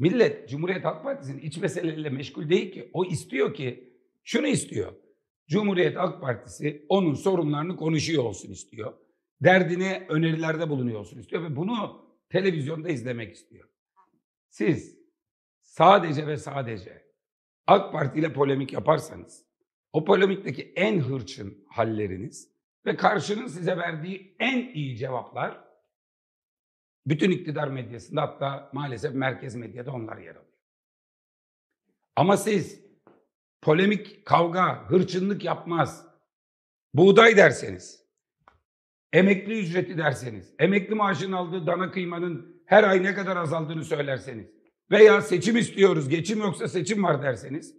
Millet Cumhuriyet Halk Partisi'nin iç meseleleriyle meşgul değil ki. O istiyor ki, şunu istiyor. Cumhuriyet Halk Partisi onun sorunlarını konuşuyor olsun istiyor. Derdine önerilerde bulunuyor olsun istiyor ve bunu televizyonda izlemek istiyor. Siz sadece ve sadece AK Parti ile polemik yaparsanız, o polemikteki en hırçın halleriniz ve karşının size verdiği en iyi cevaplar bütün iktidar medyasında, hatta maalesef merkez medyada onlar yer alıyor. Ama siz polemik, kavga, hırçınlık yapmaz, buğday derseniz, emekli ücreti derseniz, emekli maaşının aldığı dana kıymanın her ay ne kadar azaldığını söylerseniz veya seçim istiyoruz, geçim yoksa seçim var derseniz,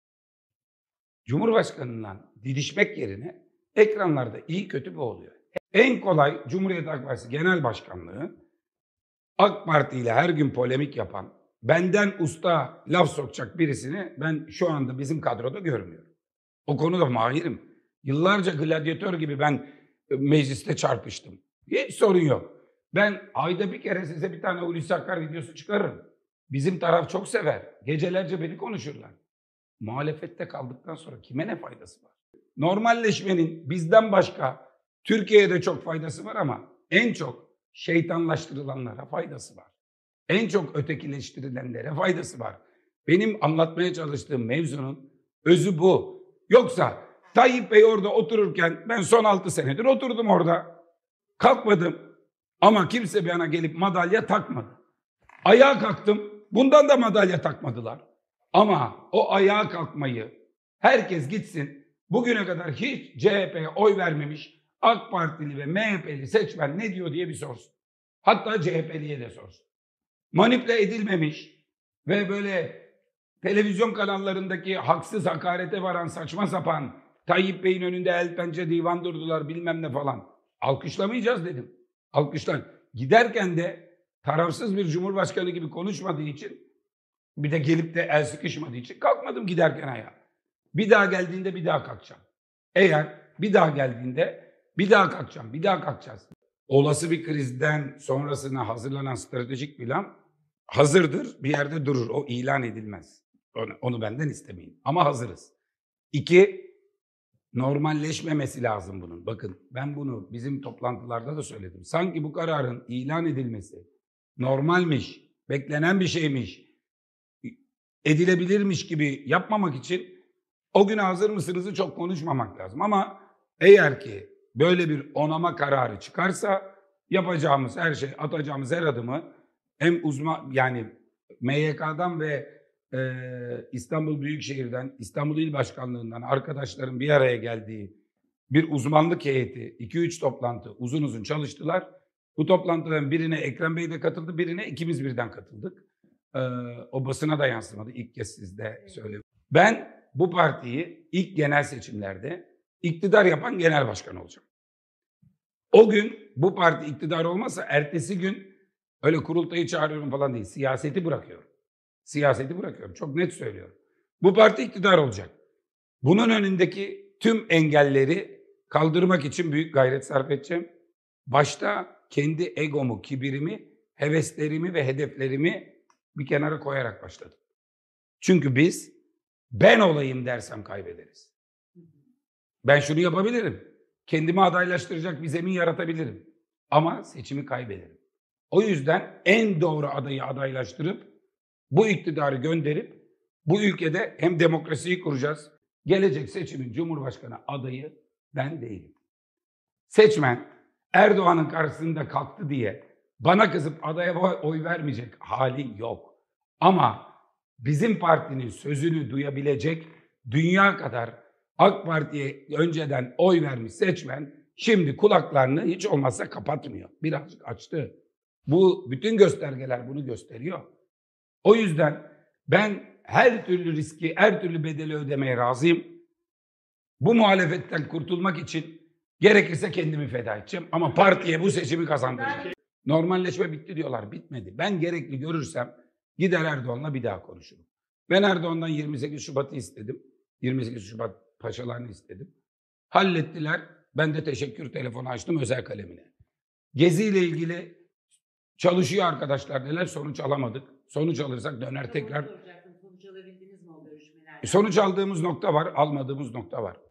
Cumhurbaşkanı'ndan didişmek yerine ekranlarda iyi kötü bu oluyor. En kolay Cumhuriyet Halk Partisi Genel Başkanlığı, AK Parti ile her gün polemik yapan, benden usta laf sokacak birisini ben şu anda bizim kadroda görmüyorum. O konuda mahirim. Yıllarca gladyatör gibi ben mecliste çarpıştım. Hiç sorun yok. Ben ayda bir kere size bir tane Hulusi Akar videosu çıkarırım. Bizim taraf çok sever. Gecelerce beni konuşurlar. Muhalefette kaldıktan sonra kime ne faydası var? Normalleşmenin bizden başka Türkiye'de çok faydası var ama en çok şeytanlaştırılanlara faydası var. En çok ötekileştirilenlere faydası var. Benim anlatmaya çalıştığım mevzunun özü bu. Yoksa Tayyip Bey orada otururken ben son 6 senedir oturdum orada. Kalkmadım ama kimse bana gelip madalya takmadı. Ayağa kalktım, bundan da madalya takmadılar. Ama o ayağa kalkmayı herkes gitsin, bugüne kadar hiç CHP'ye oy vermemiş AK Partili ve MHP'li seçmen ne diyor diye bir sorsun. Hatta CHP'liye de sorsun. Manipüle edilmemiş ve böyle televizyon kanallarındaki haksız hakarete varan saçma sapan Tayyip Bey'in önünde el pençe divan durdular bilmem ne falan. Alkışlamayacağız dedim. Alkışlar. Giderken de tarafsız bir cumhurbaşkanı gibi konuşmadığı için, bir de gelip de el sıkışmadığı için kalkmadım giderken ayağa. Bir daha geldiğinde bir daha kalkacağım. Eğer bir daha geldiğinde bir daha kalkacağım, bir daha kalkacağız. Olası bir krizden sonrasına hazırlanan stratejik plan hazırdır, bir yerde durur. O ilan edilmez. Onu benden istemeyin. Ama hazırız. 2, normalleşmemesi lazım bunun. Bakın ben bunu bizim toplantılarda da söyledim. Sanki bu kararın ilan edilmesi normalmiş, beklenen bir şeymiş, edilebilirmiş gibi yapmamak için o gün hazır mısınızı çok konuşmamak lazım. Ama eğer ki böyle bir onama kararı çıkarsa yapacağımız her şey, atacağımız her adımı hem uzman, yani MYK'dan ve İstanbul Büyükşehir'den, İstanbul İl Başkanlığı'ndan arkadaşların bir araya geldiği bir uzmanlık heyeti 2-3 toplantı uzun uzun çalıştılar. Bu toplantıların birine Ekrem Bey de katıldı, birine ikimiz birden katıldık. O basına da yansımadı. İlk kez sizde söyledim. Ben bu partiyi ilk genel seçimlerde iktidar yapan genel başkan olacağım. O gün bu parti iktidar olmazsa ertesi gün öyle kurultayı çağırıyorum falan değil. Siyaseti bırakıyorum. Siyaseti bırakıyorum. Çok net söylüyorum. Bu parti iktidar olacak. Bunun önündeki tüm engelleri kaldırmak için büyük gayret sarf edeceğim. Başta kendi egomu, kibirimi, heveslerimi ve hedeflerimi bir kenara koyarak başladım. Çünkü biz ben olayım dersem kaybederiz. Ben şunu yapabilirim. Kendimi adaylaştıracak bir zemin yaratabilirim. Ama seçimi kaybederim. O yüzden en doğru adayı adaylaştırıp bu iktidarı gönderip bu ülkede hem demokrasiyi kuracağız. Gelecek seçimin Cumhurbaşkanı adayı ben değilim. Seçmen Erdoğan'ın karşısında kalktı diye bana kızıp adaya oy vermeyecek hali yok. Ama bizim partinin sözünü duyabilecek dünya kadar AK Parti'ye önceden oy vermiş seçmen şimdi kulaklarını hiç olmazsa kapatmıyor. Birazcık açtı. Bu bütün göstergeler bunu gösteriyor. O yüzden ben her türlü riski, her türlü bedeli ödemeye razıyım. Bu muhalefetten kurtulmak için gerekirse kendimi feda edeceğim ama partiye bu seçimi kazandıracağım. Normalleşme bitti diyorlar, bitmedi. Ben gerekli görürsem gider Erdoğan'la bir daha konuşurum. Ben Erdoğan'dan 28 Şubat'ı istedim. 28 Şubat paşalarını istedim. Hallettiler. Ben de teşekkür telefonu açtım özel kalemine. Gezi ile ilgili çalışıyor arkadaşlar dediler, sonuç alamadık. Sonuç alırsak döner tekrar. Soracaktım. Sonuç alabildiniz mi o görüşmelerde? Sonuç aldığımız nokta var, almadığımız nokta var.